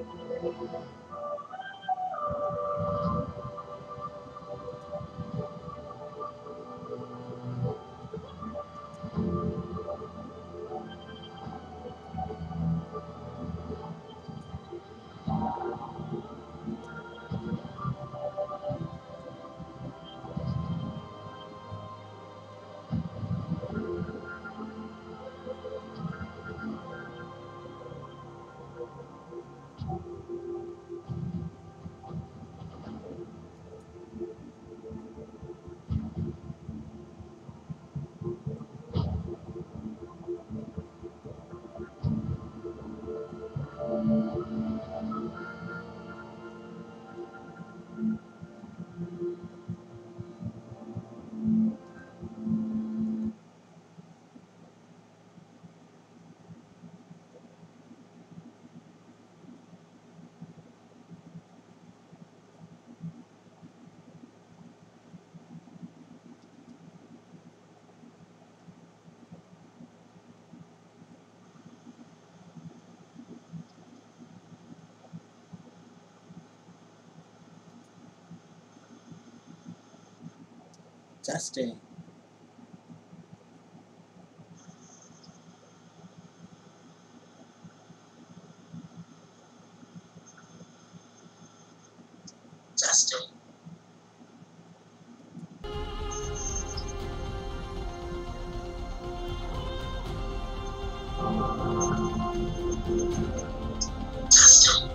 Testing. Testing. Testing.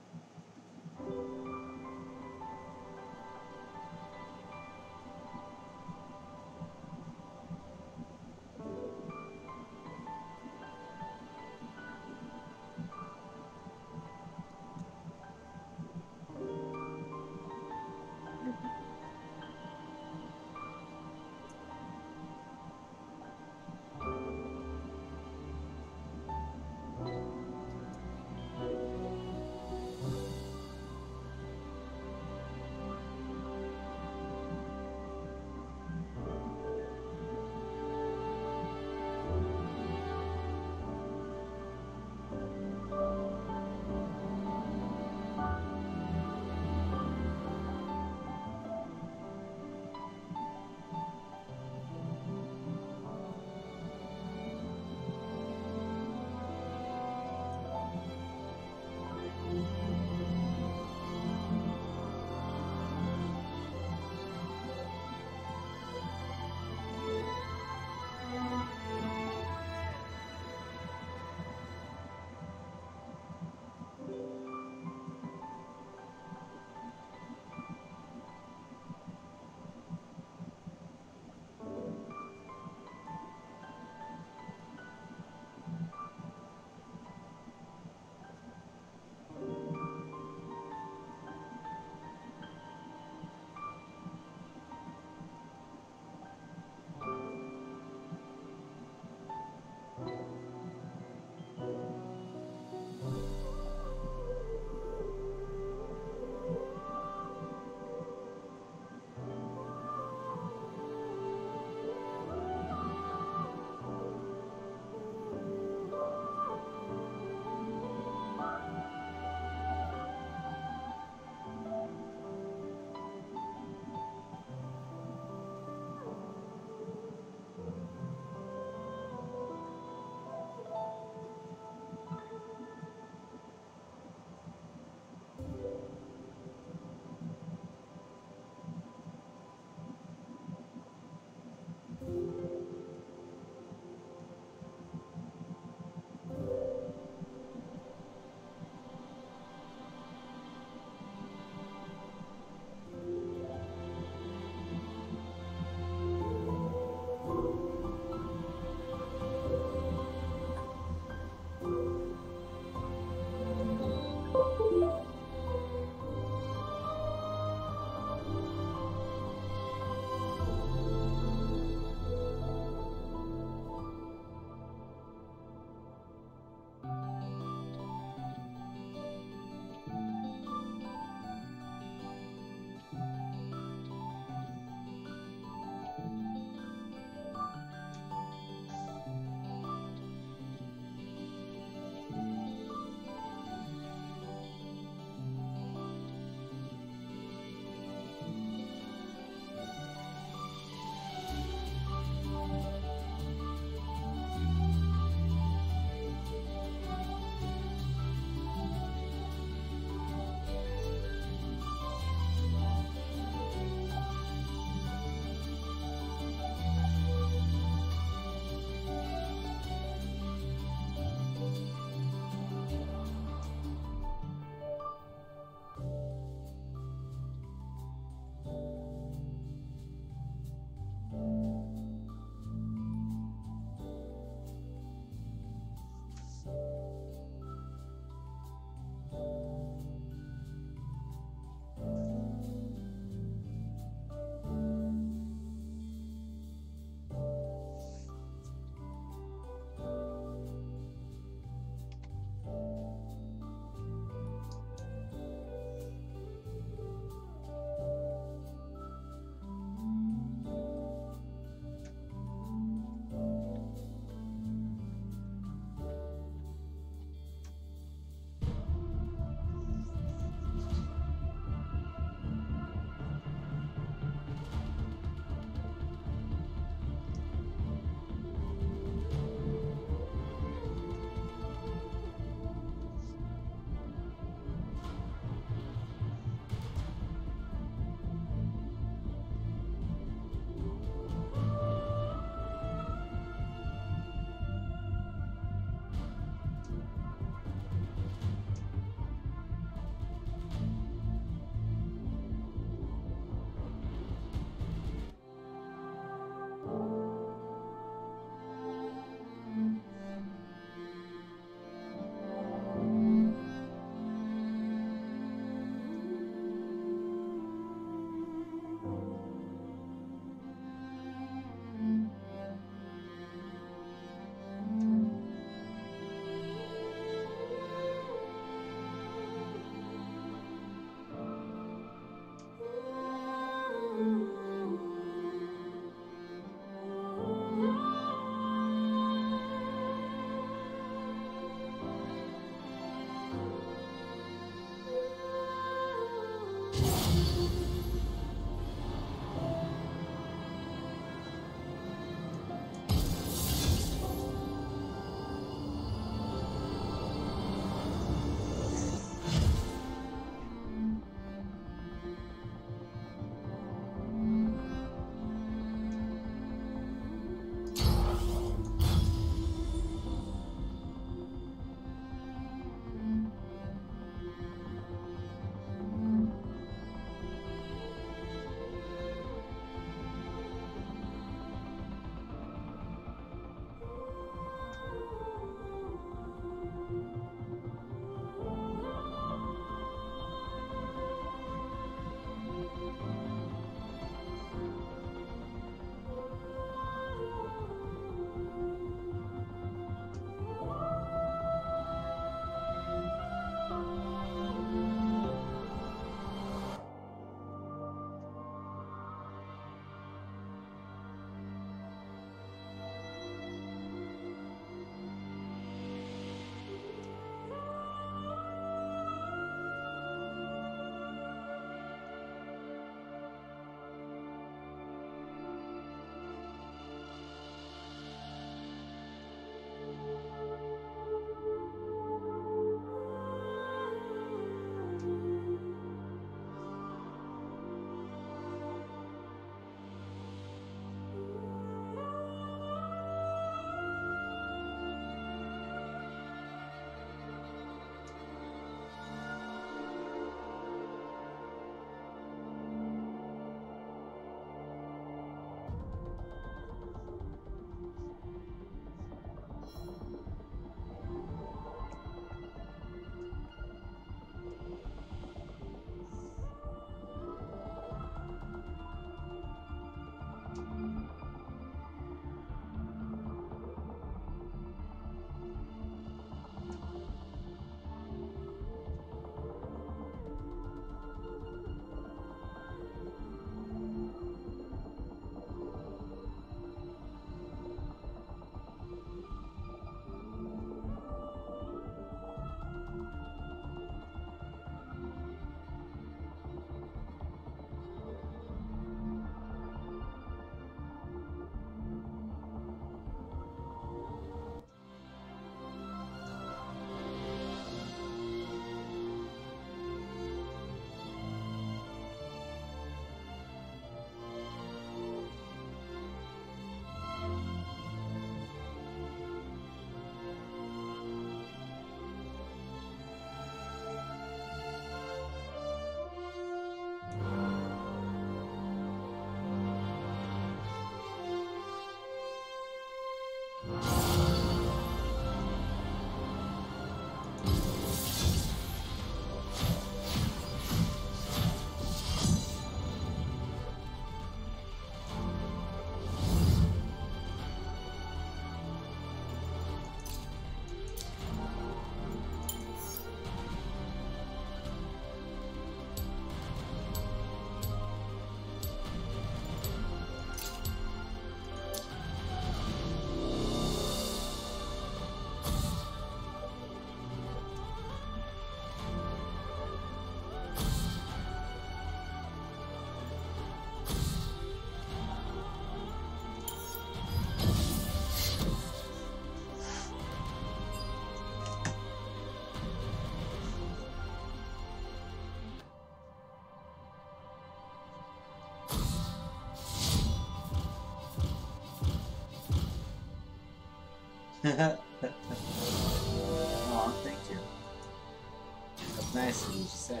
Aw, thank you. That's nice of you to say.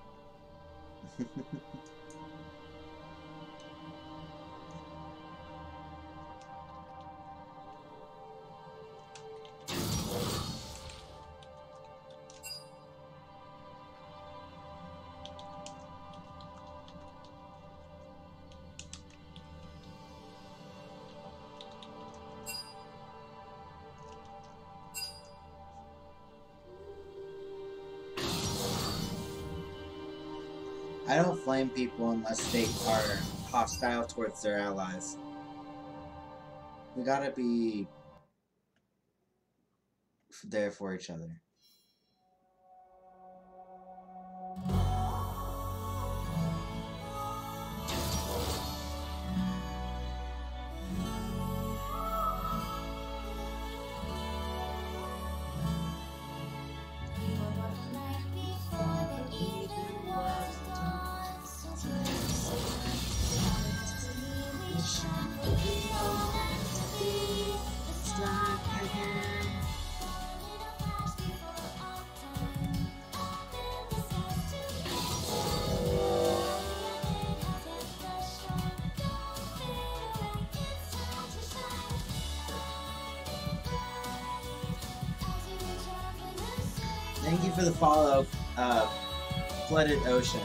I don't flame people unless they are hostile towards their allies. We gotta be there for each other. Thank you for the follow, Flooded Ocean.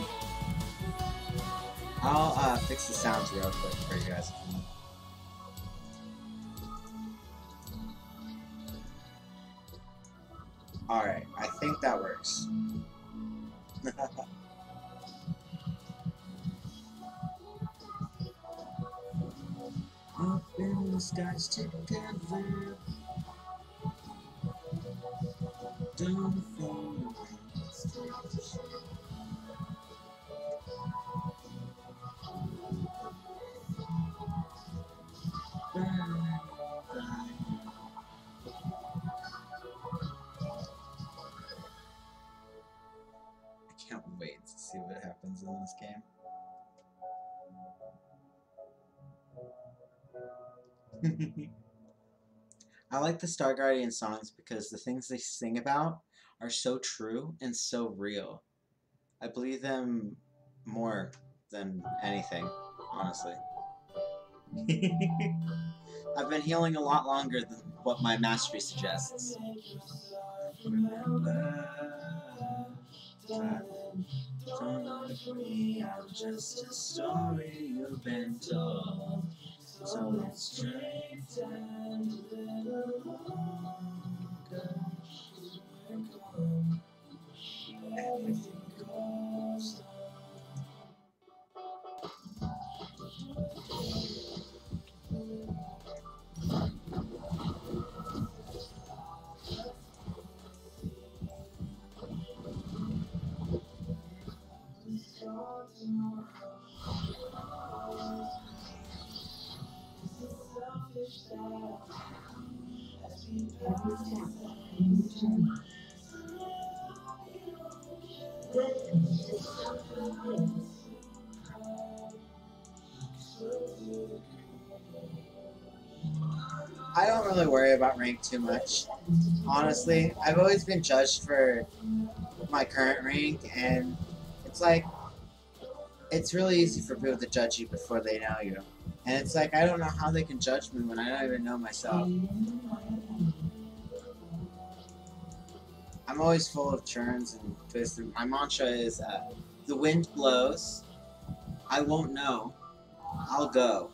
I'll fix the sounds real quick for you guys. Alright, I think that works. Up in the skies together. Don't fall. I can't wait to see what happens in this game. I like the Star Guardian songs because the things they sing about are so true and so real. I believe them more than anything, honestly. I've been healing a lot longer than what my mastery suggests. Remember, don't agree, I'm just a story you've been told. So let's straighten a little longer. Everything goes I don't really worry about rank too much. Honestly, I've always been judged for my current rank, and it's like, it's really easy for people to judge you before they know you. And it's like, I don't know how they can judge me when I don't even know myself. I'm always full of churns and twists. My mantra is, the wind blows, I won't know, I'll go.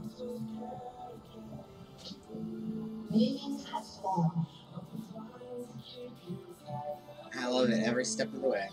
I love it every step of the way.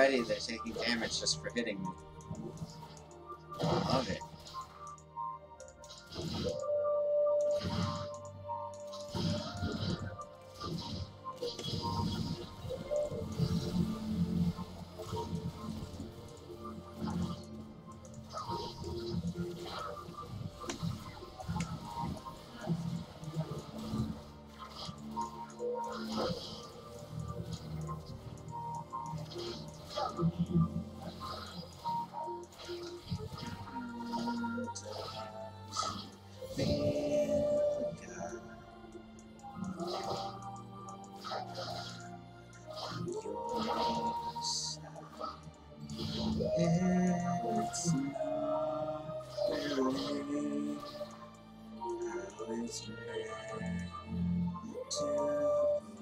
already they're taking damage just for hitting me. Love it. It's not really how it's meant to.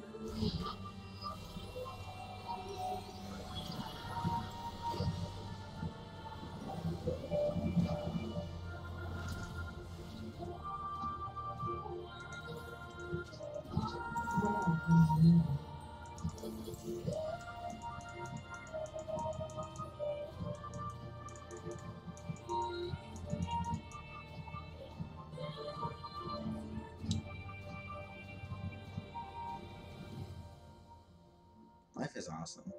Life is awesome.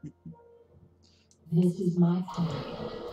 This is my time.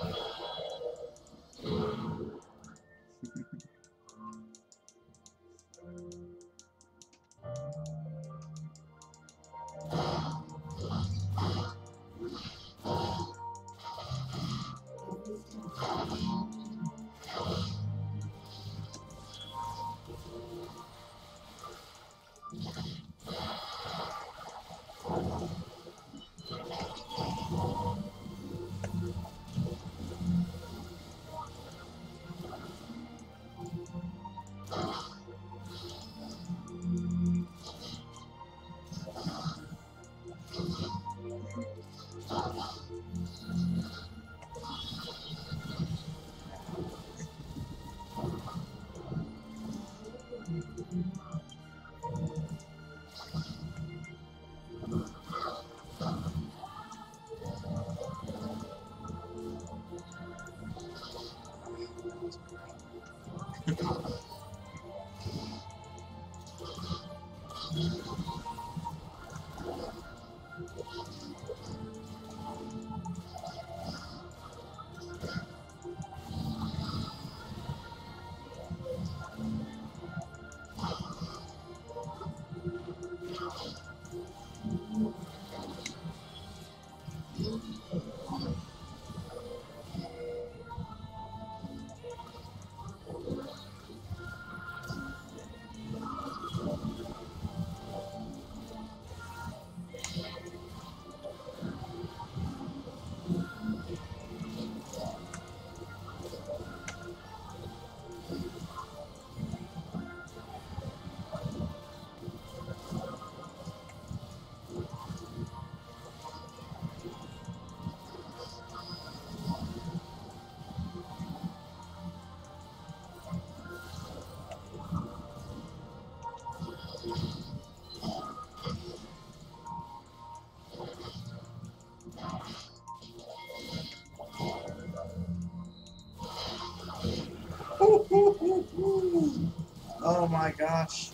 Oh my gosh.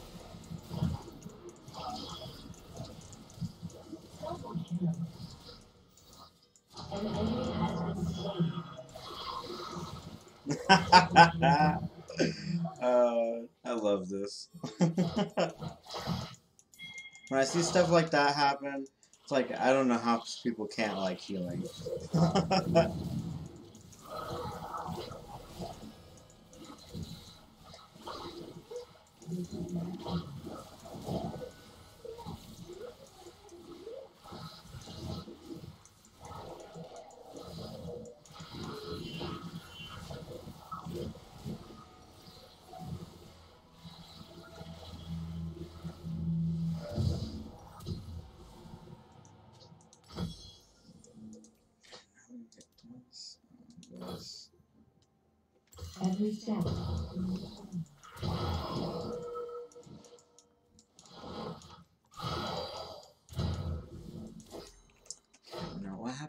An enemy has been slain. I love this. When I see stuff like that happen, it's like I don't know how people can't like healing. Every step. Now what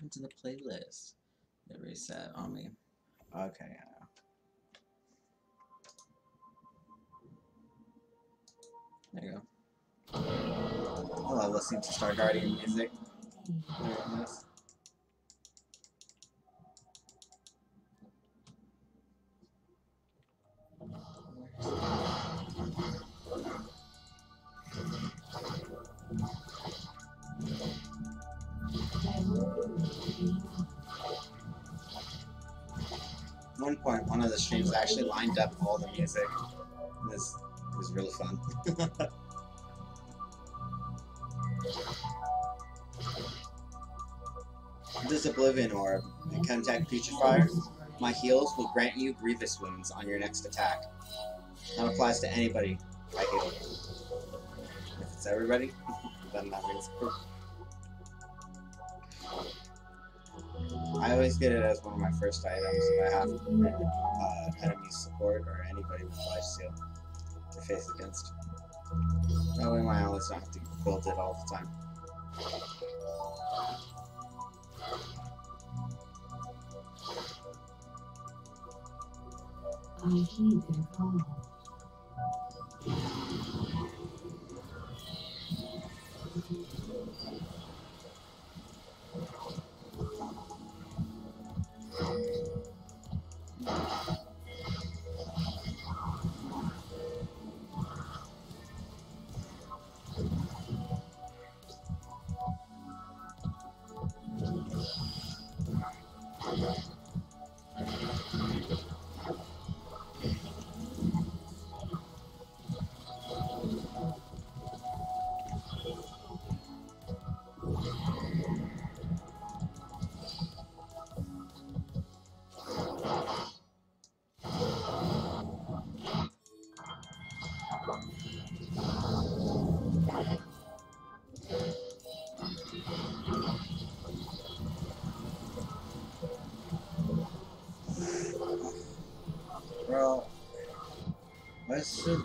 playlist. It reset on me. Okay. There you go. I love listening to Star Guardian music. Nice. At one point, one of the streams actually lined up all the music. It was really fun. This Oblivion Orb, and contact Putrefier. My heals will grant you grievous wounds on your next attack. That applies to anybody I heal. If it's everybody, then that means proof. I always get it as one of my first items if I have enemy support or anybody with life steal to face against. That way my allies don't have to build it all the time. I heed their call. Bro, what's the...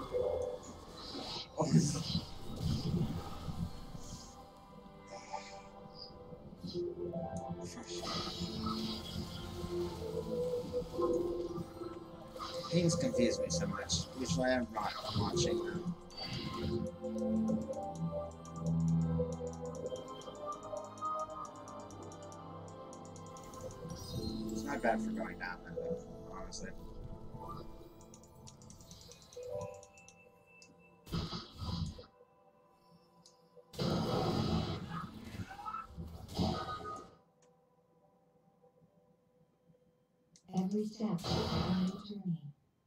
Things confuse me so much, which is why I'm not watching them. It's not bad for going down there, though, honestly. Every step on the journey.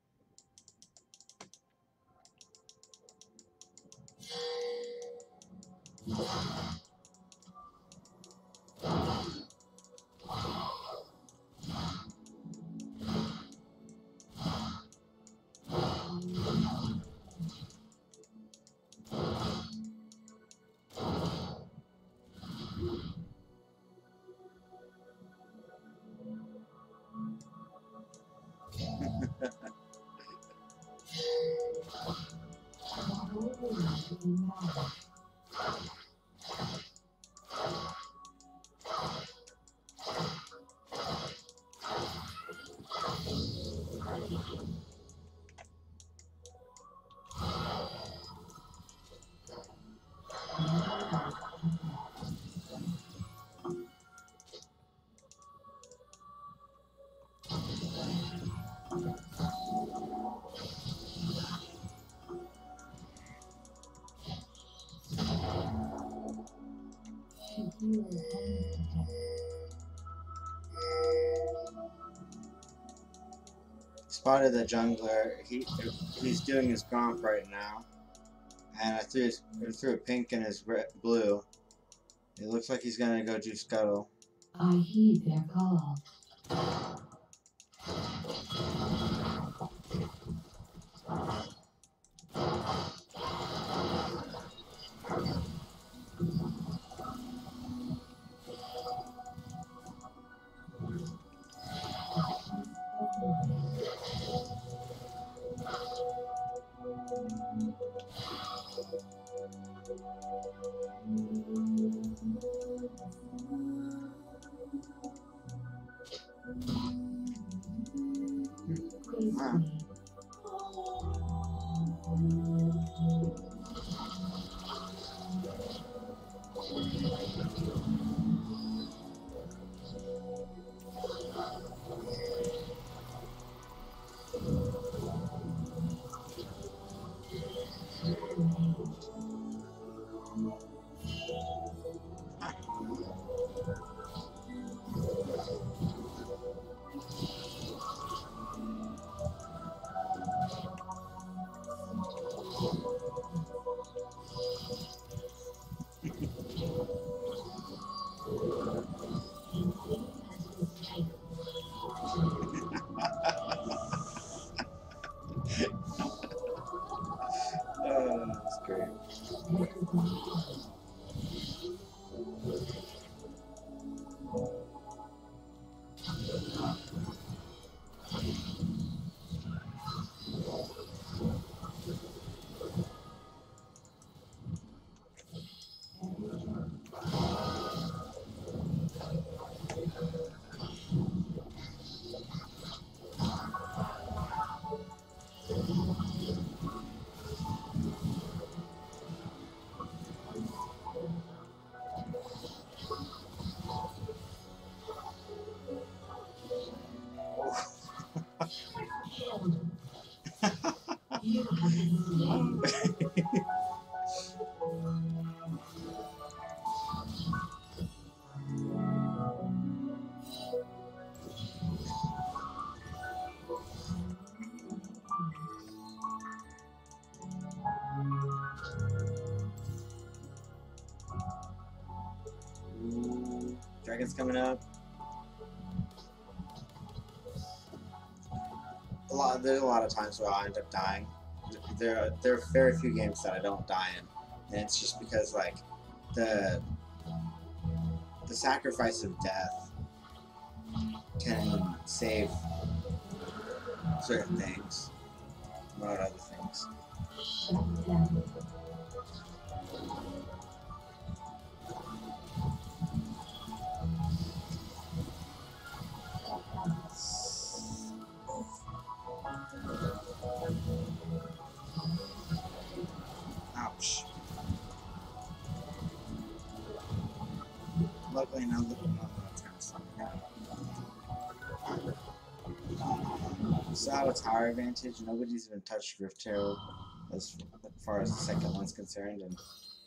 Spotted the jungler. He's doing his gromp right now, and I threw a pink and his blue. It looks like he's gonna go do scuttle. I heed their call. Huh. Oh, that's great. You have been slain. Ooh, dragon's coming up. There's a lot of times where I end up dying. There are very few games that I don't die in, and it's just because like the the sacrifice of death can save certain things, not other things. Shut down. Ouch. Luckily, now that it's kind of slowing down. So have a tower advantage. Nobody's even touched Rift Herald as far as the second one's concerned, and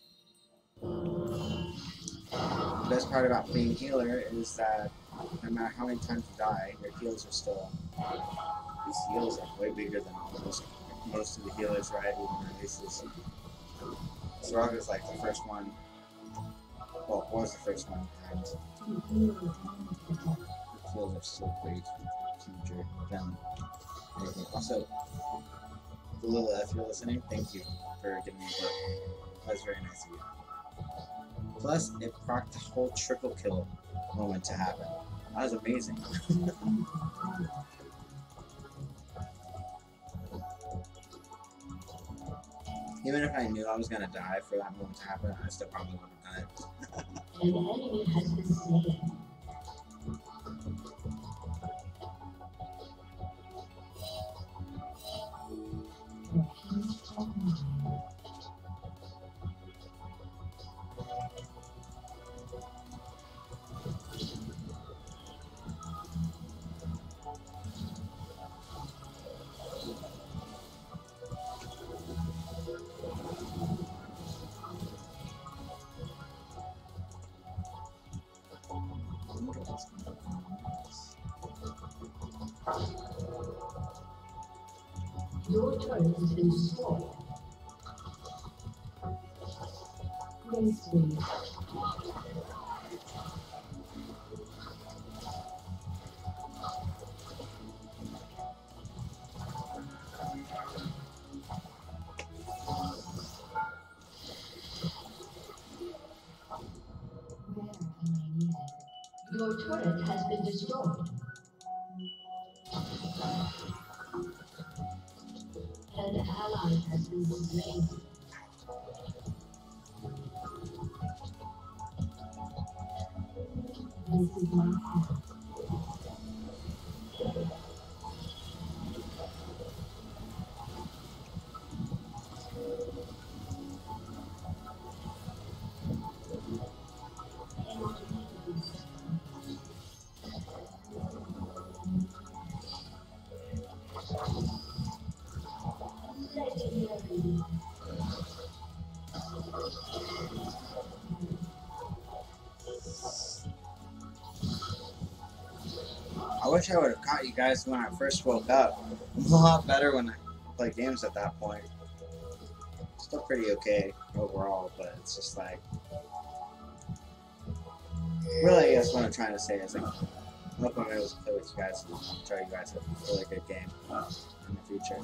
the best part about being healer is that no matter how many times you die, your heals are still. These heals are way bigger than most of the healers ride even releases. Soraga's like the first one. Well, was the first one, and the heals are still way huger than anything. Also, Lila, if you're listening, thank you for giving me a book. That was very nice of you. Plus, it procced the whole triple kill moment to happen. That was amazing. Even if I knew I was gonna die for that moment to happen, I still probably would have done it. An enemy has been slain. The peaceful mind. Your turret has been destroyed. Gracefully. Where am I needed? Your turret has been destroyed. An ally has been slain. This is my path. wish I would have caught you guys when I first woke up. I'm a lot better when I play games at that point. Still pretty okay overall, but it's just like, really, I guess what I'm trying to say is like, I hope I'm able to play with you guys and show you guys a really good game in the future.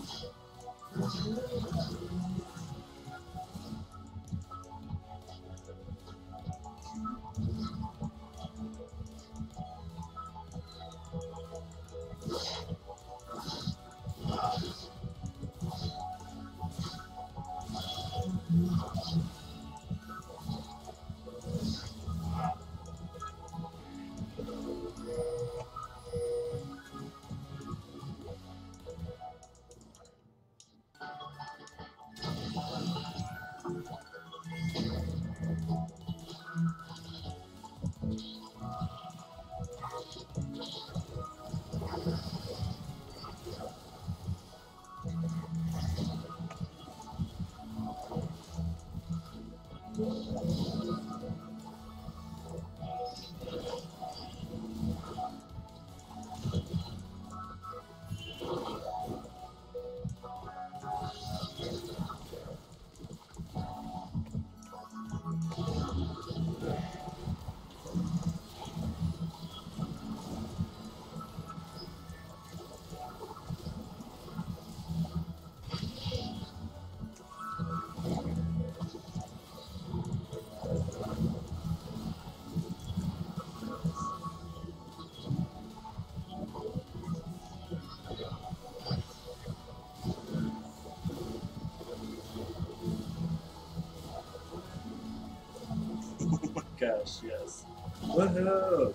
Oh my gosh, yes. Woohoo!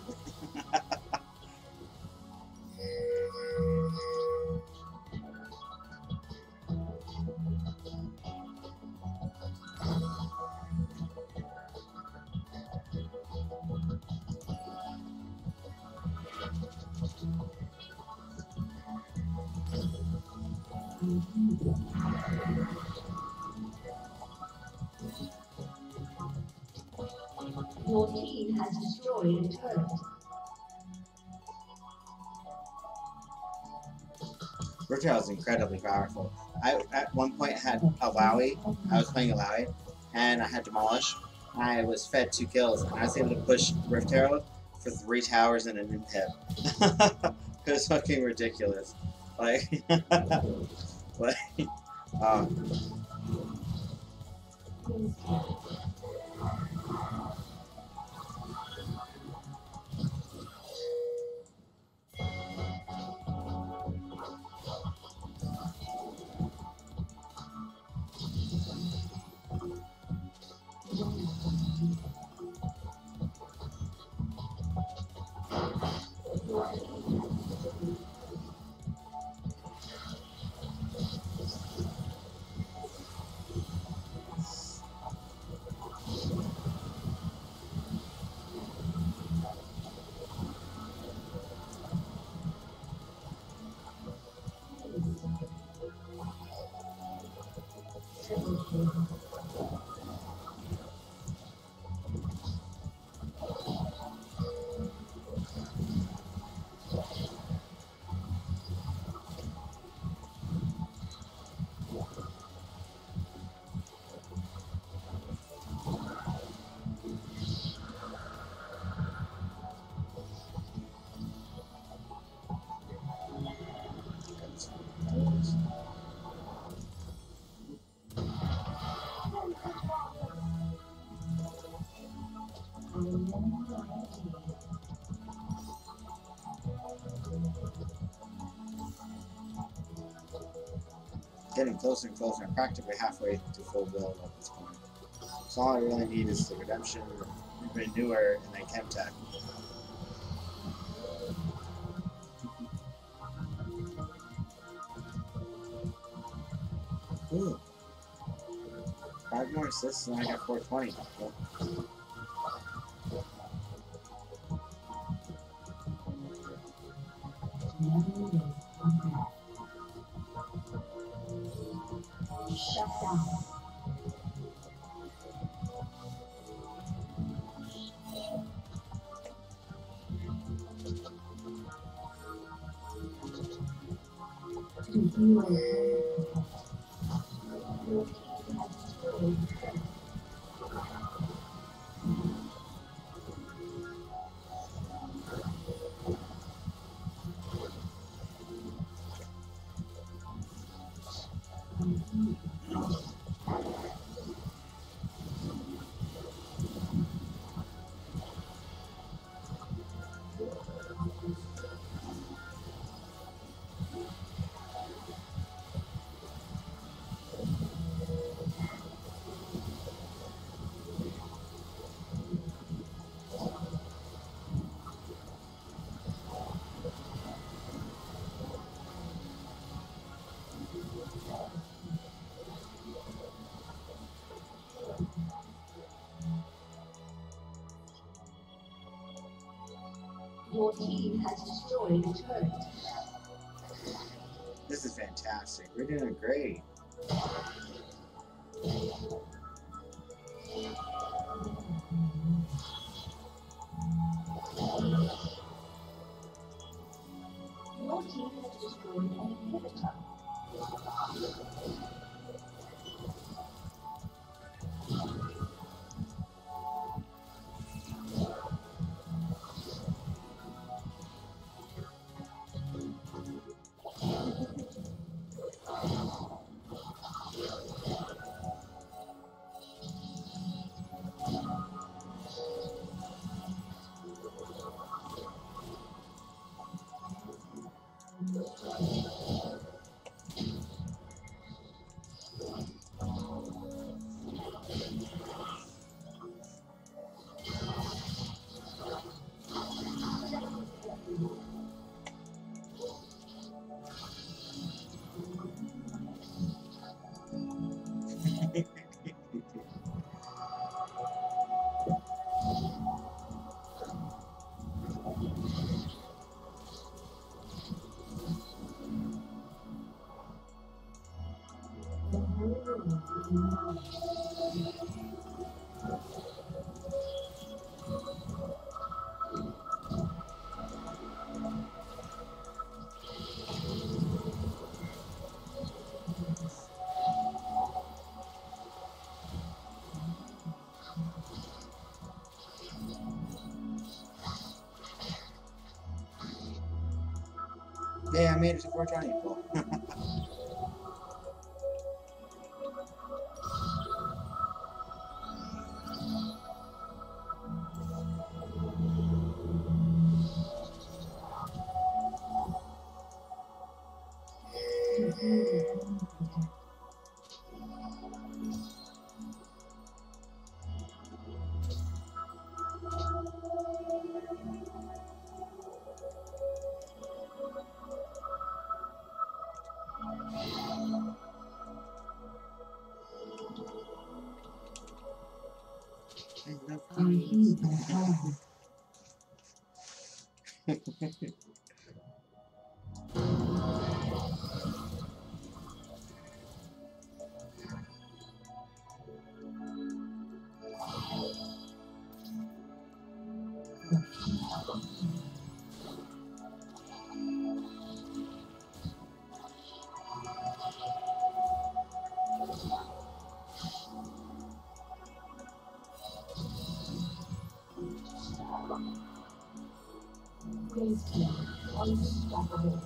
Your team has destroyed a turret. Riptail is incredibly powerful. I at one point had a Wowie. I was playing a Wowie, and I had Demolish. I was fed 2 kills, and I was able to push Riptail for 3 towers and an inhib. It was fucking ridiculous. Like, like, um, getting closer and closer. I'm practically halfway to full build at this point. So all I really need is the Redemption, Renewer, and then Chemtech. Ooh. 5 more assists and I got 420. Shut down. You are the your team has destroyed the turret. Your team has destroyed a turret. This is fantastic. We're doing great. Your team has destroyed an inhibitor. Yeah, I made it to 420. Cool. Our team has fallen. Praise team, unstoppable.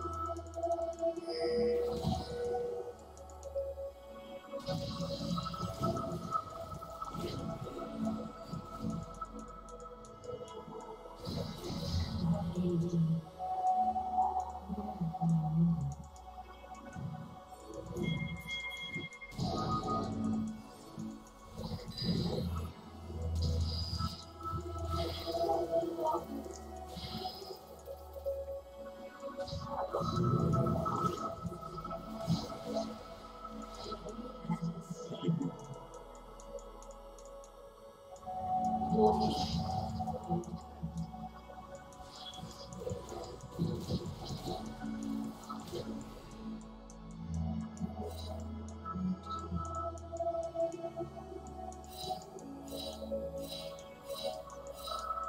Dominating. Your team has destroyed.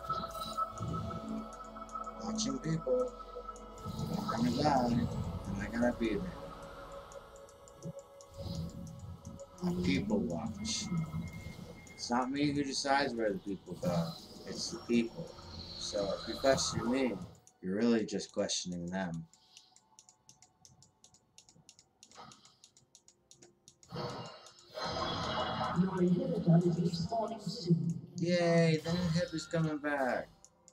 Watching people. I'm gonna die. And I gotta be there. I people watch. It's not me who decides where the people go. It's the people. So if you question me, you're really just questioning them. Your inhibitor is respawning soon. Yay, the new hip is coming back.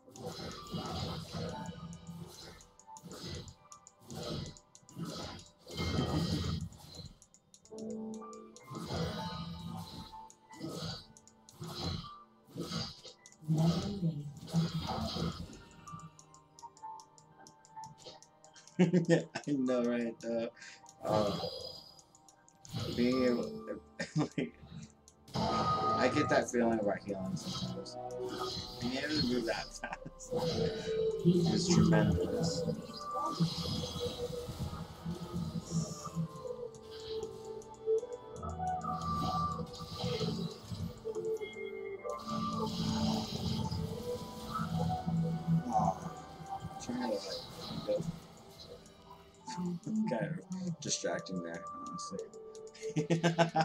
I know, right? Uh, being able, like, I get that feeling about healing sometimes. Being able to move that fast is tremendous. Oh, trying to like go kind of distracting there, honestly.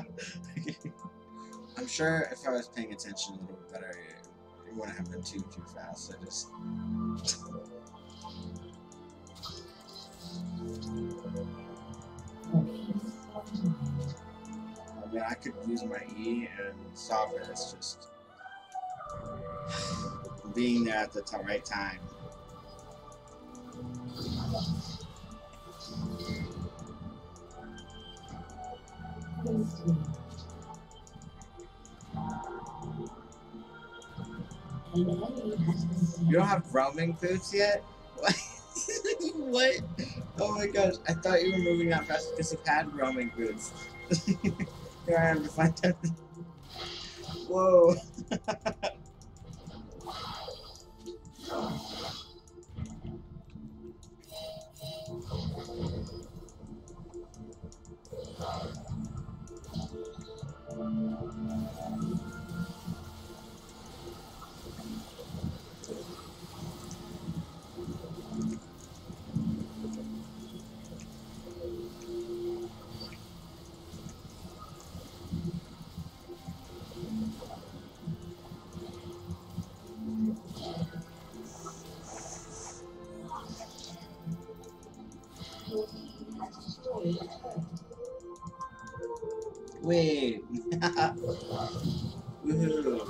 I'm sure if I was paying attention a little bit better, it wouldn't have been too fast. I just. I mean, I could use my E and stop it. It's just being there at the right time. You don't have roaming boots yet? What? What? Oh my gosh, I thought you were moving out fast because you had roaming boots. Here I am to find out. Whoa. Wait. Woohoo.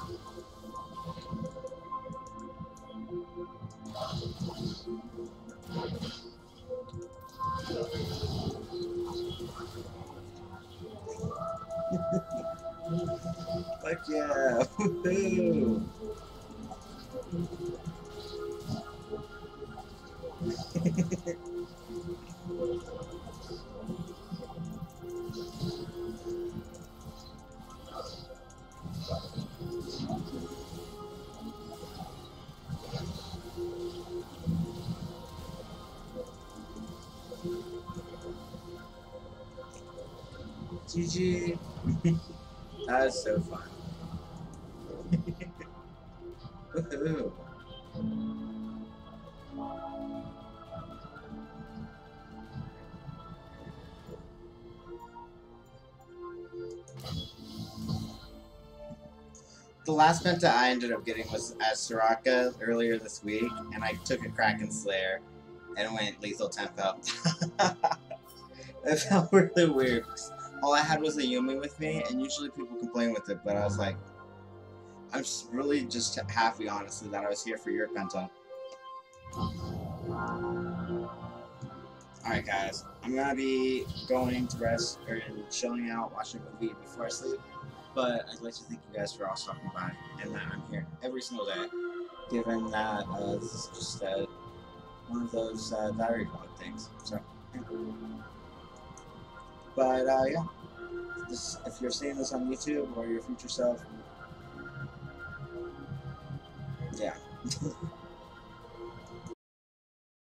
Fuck yeah. Woohoo. GG. That was so fun. Woohoo. The last meta I ended up getting was as Soraka earlier this week, and I took a Kraken Slayer and went lethal tempo. It felt really weird. All I had was a Yumi with me, and usually people complain with it, but I was like, I'm just really just happy, honestly, that I was here for your penta. Alright guys, I'm gonna be going to rest and chilling out, watching a movie before I sleep. But I'd like to thank you guys for all stopping by, and that I'm here every single day, given that this is just one of those diary log things. So, yeah. But yeah, if you're seeing this on YouTube or your future self, yeah.